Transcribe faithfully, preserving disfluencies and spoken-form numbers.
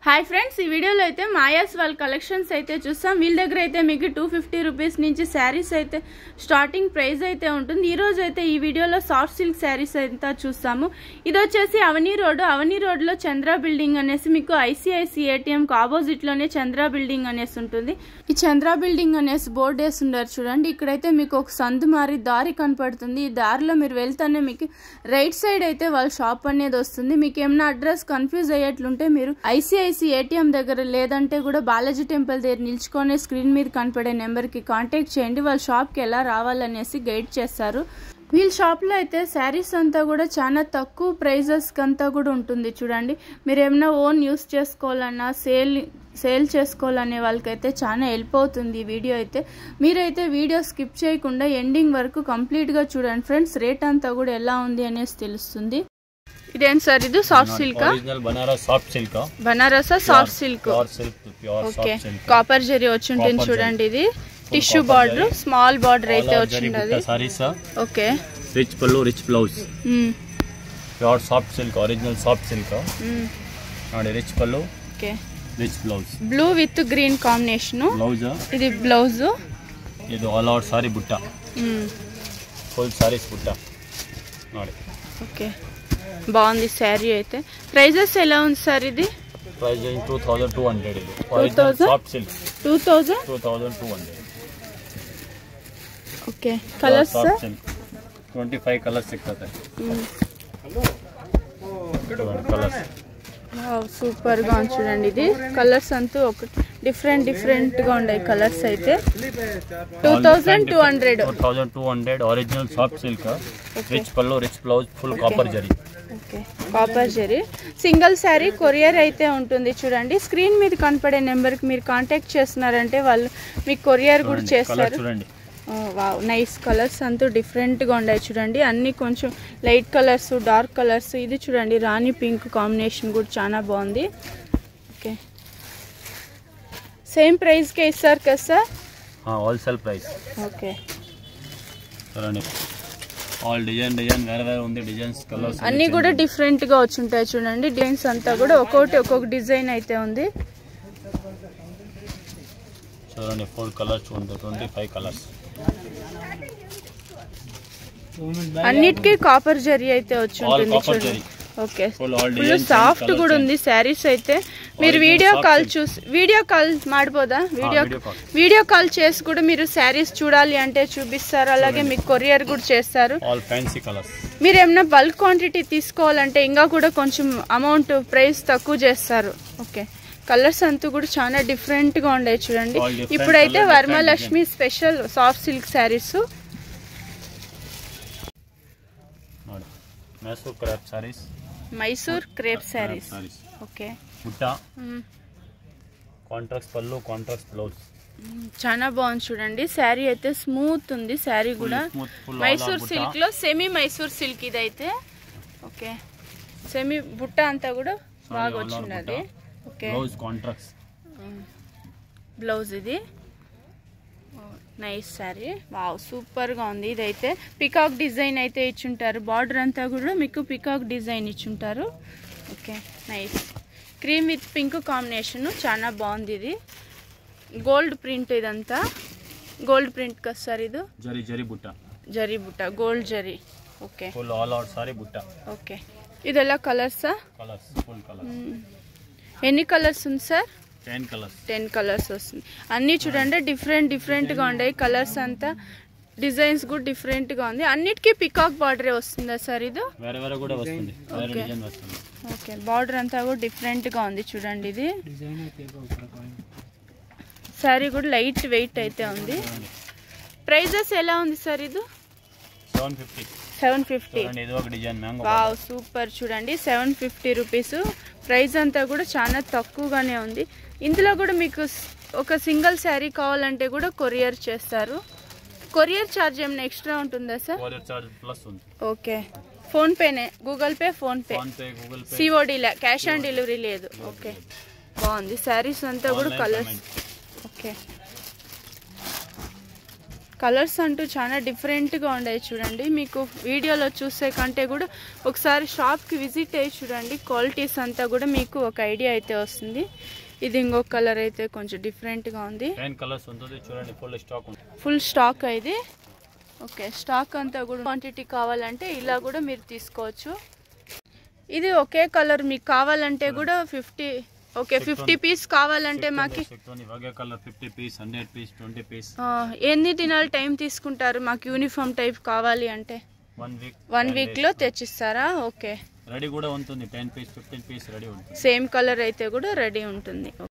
Hi friends, ఈ వీడియోలో అయితే మాయాస్ వాళ్ళ కలెక్షన్స్ అయితే చూస్తాం. వీళ్ళ దగ్గర అయితే మీకు టూ ఫిఫ్టీ రూపీస్ నుంచి శారీస్ అయితే స్టార్టింగ్ ప్రైస్ అయితే ఉంటుంది. ఈ రోజు అయితే ఈ వీడియోలో సాఫ్ట్ సిల్క్ శారీస్ అయితే చూస్తాము. ఇది వచ్చేసి అవనీ రోడ్ అవనీ రోడ్ లో చంద్ర బిల్డింగ్ అనేసి మీకు ఐసిఐసి ఏటీఎం కు ఆపోజిట్ లోనే చంద్ర బిల్డింగ్ అనేసి ఉంటుంది. ఈ చంద్ర బిల్డింగ్ అనేసి బోర్డు వేసి ఉన్నారు చూడండి. ఇక్కడైతే మీకు ఒక సందు మారి దారి కనపడుతుంది. ఈ దారిలో మీరు వెళ్తానే మీకు రైట్ సైడ్ అయితే వాళ్ళ షాప్ అనేది వస్తుంది. మీకు ఏమైనా అడ్రస్ కన్ఫ్యూజ్ అయ్యేట్లుంటే మీరు ఐసిఐసి ఏటీఎం దగ్గర లేదంటే కూడా బాలాజీ టెంపుల్ దగ్గర నిల్చుకొని స్క్రీన్ మీద కనపడే నెంబర్ కి కాంటాక్ట్ చేయండి. వాళ్ళ షాప్ కి ఎలా రావాలనేసి గైడ్ చేస్తారు. వీళ్ళ షాప్ లో అయితే శారీస్ అంతా కూడా చాలా తక్కువ ప్రైజెస్ అంతా కూడా ఉంటుంది చూడండి. మీరు ఏమైనా ఓన్ యూస్ చేసుకోవాలన్నా సేల్ సేల్ చేసుకోవాలనే వాళ్ళకైతే చాలా హెల్ప్ అవుతుంది ఈ వీడియో అయితే. మీరైతే వీడియో స్కిప్ చేయకుండా ఎండింగ్ వరకు కంప్లీట్ గా చూడండి ఫ్రెండ్స్. రేట్ అంతా కూడా ఎలా ఉంది అనేసి తెలుస్తుంది. ఇదేం సార్, ఇది soft silk Banaras soft silk Banaras soft silk okay. Copper zari వచ్చి ఉంటుంది చూడండి. ఇది టిష్యూ బార్డర్, స్మాల్ బార్డర్ అయితే వచ్చింది. Okay, rich pallu, rich blouse, pure soft silk, original soft silk and rich pallu, okay, rich blouse, blue with green combination blouse. ఇది blouse. ఇది all out sari బుట్ట, full saris బుట్ట. ఓకే, బాగుంది శారీ అయితే. ప్రైజెస్ ఎలా ఉంది సార్? ఇది price two thousand two hundred. ఇది original soft silk two thousand two thousand two hundred. Okay, colours twenty five colours సిక్తాయి. కలర్స్ సూపర్ గా ఉంది చూడండి. ఇది కలర్స్ అంతా ఒక డిఫరెంట్ డిఫరెంట్ గా ఉన్నాయి కలర్స్ అయితే. Two thousand two hundred two thousand two hundred original soft silk, rich pallu, rich blouse, full copper zari. Okay, copper zari. Single sari courier అయితే ఉంటుంది చూడండి. స్క్రీన్ మీద కనపడే నెంబర్ కి మీరు కాంటాక్ట్ చేస్తున్నారంటే వాళ్ళు మీకు కొరియర్ కూడా చేస్తారు. చూడండి, వావ్, నైస్ కలర్స్ అంతా డిఫరెంట్ గా ఉన్నాయి చూడండి. అన్ని కొంచెం లైట్ కలర్స్, డార్క్ కలర్స్. ఇది చూడండి రాణి పింక్ కాంబినేషన్ కూడా చాలా బాగుంది. ఓకే, సేమ్ ప్రైస్ కే ఇస్తారు కదా సార్? Wholesale price. ఓకే, చూడండి ఆల్ డిజైన్ డిజైన్ వేరే వేరే ఉంది. డిజైన్స్ కలర్స్ అన్ని కూడా డిఫరెంట్ గా వచ్చి ఉంటాయి చూడండి. డిజైన్స్ అంతా కూడా ఒక్కొక్కటి ఒక్కొక్క డిజైన్ అయితే ఉంది. చూడండి ఫోర్ కలర్స్ ఉంది, ట్వంటీ ఫైవ్ కలర్స్. అన్నిటికీ కాపర్ జరీ అయితే వచ్చి ఉంటుంది చూడండి. ఓకే, ఫుల్ సాఫ్ట్ కూడా ఉంది శారీస్ అయితే. మీరు వీడియో కాల్ చూసి వీడియో కాల్ మాడిపోదా వీడియో వీడియో కాల్ చేసి కూడా మీరు శారీస్ చూడాలి అంటే చూపిస్తారు. అలాగే మీకు కొరియర్ కూడా చేస్తారు. మీరు ఏమైనా బల్క్ క్వాంటిటీ తీసుకోవాలంటే ఇంకా కూడా కొంచెం అమౌంట్ ప్రైస్ తక్కువ చేస్తారు. ఓకే, కలర్స్ అంతా కూడా చాలా డిఫరెంట్ గా ఉండే చూడండి. ఇప్పుడైతే Varalakshmi special soft silk saris. Mysore crepe saris, Mysore crepe saris. Okay, బుట్టా, కాంట్రాక్ట్ పల్లు, కాంట్రాక్ట్ బ్లౌజ్. చాలా బాగుంది చూడండి. శారీ అయితే స్మూత్ ఉంది. శారీ కూడా మైసూర్ సిల్క్ లో సెమీ మైసూర్ సిల్క్ ఇదైతే. ఓకే, సెమీ బుట్ట అంతా కూడా బాగా వచ్చింది. Okay, blouse contract blouse. ఇది నైస్ శారీ. వావ్, సూపర్ గా ఉంది. ఇదైతే పికాక్ డిజైన్ అయితే ఇచ్చుంటారు. బార్డర్ అంతా కూడా మీకు పికాక్ డిజైన్ ఇచ్చుంటారు. Okay, nice. Cream with pink combination చాలా బాగుంది. ఇది గోల్డ్ ప్రింట్, ఇదంతా గోల్డ్ ప్రింట్ కదా సార్? ఇది జరీ జరీ బుట్ట, జరీ బుట్ట, gold zari. Okay, full all out sari బుట్ట. ఓకే, ఇది ఎలా కలర్సా? Colours full colours. ఎన్ని కలర్స్ ఉంది sir? Ten colours. Ten colours వస్తుంది. అన్ని చూడండి డిఫరెంట్ డిఫరెంట్ గా ఉన్నాయి కలర్స్ అంతా. డిజైన్స్ కూడా డిఫరెంట్ గా ఉంది. అన్నిటికీ పికాక్ బార్డరే వస్తుందా సార్? ఇది వేరే వేరే కూడా వస్తుంది. వేరే డిజైన్ వస్తుంది. ఓకే, బార్డర్ అంతా కూడా డిఫరెంట్ గా ఉంది చూడండి. ఇది సారీ కూడా లైట్ వెయిట్ అయితే ఉంది. ప్రైజెస్ ఎలా ఉంది సార్? ఇది seven fifty. Seven fifty. Wow, super చూడండి. Seven fifty rupees. ప్రైస్ అంతా కూడా చాలా తక్కువగానే ఉంది. ఇందులో కూడా మీకు ఒక సింగిల్ శారీ కావాలంటే కూడా కొరియర్ చేస్తారు. కొరియర్ ఛార్జ్ ఏమైనా ఎక్స్ట్రా ఉంటుందా సార్? ఓకే, ఫోన్ పేనే, Google Pay, PhonePe, COD cash on delivery లేదు. ఓకే, బాగుంది శారీస్ అంతా కూడా కలర్స్. ఓకే, కలర్స్ అంటూ చాలా డిఫరెంట్గా ఉన్నాయి చూడండి. మీకు వీడియోలో చూసే కంటే కూడా ఒకసారి షాప్కి విజిట్ అయ్యి చూడండి. క్వాలిటీస్ అంతా కూడా మీకు ఒక ఐడియా అయితే వస్తుంది. ఇది ఇంకొక కలర్ అయితే కొంచెం డిఫరెంట్గా ఉంది. ఫుల్ స్టాక్ ఇది. ఓకే, స్టాక్ అంతా కూడా క్వాంటిటీ కావాలంటే ఇలా కూడా మీరు తీసుకోవచ్చు. ఇది ఒకే కలర్ మీకు కావాలంటే కూడా ఫిఫ్టీ ఓకే ఫిఫ్టీ పీస్ కావాలంటే మాకు ఎన్ని దినాలు టైం తీసుకుంటారు? మాకు యూనిఫామ్ టైప్ కావాలి అంటే వన్ వీక్ లో తెచ్చిస్తారా? ఓకే, రెడీ కూడా ఉంటుంది. Ten piece fifteen piece ready ఉంటుంది. సేమ్ కలర్ అయితే కూడా రెడీ ఉంటుంది.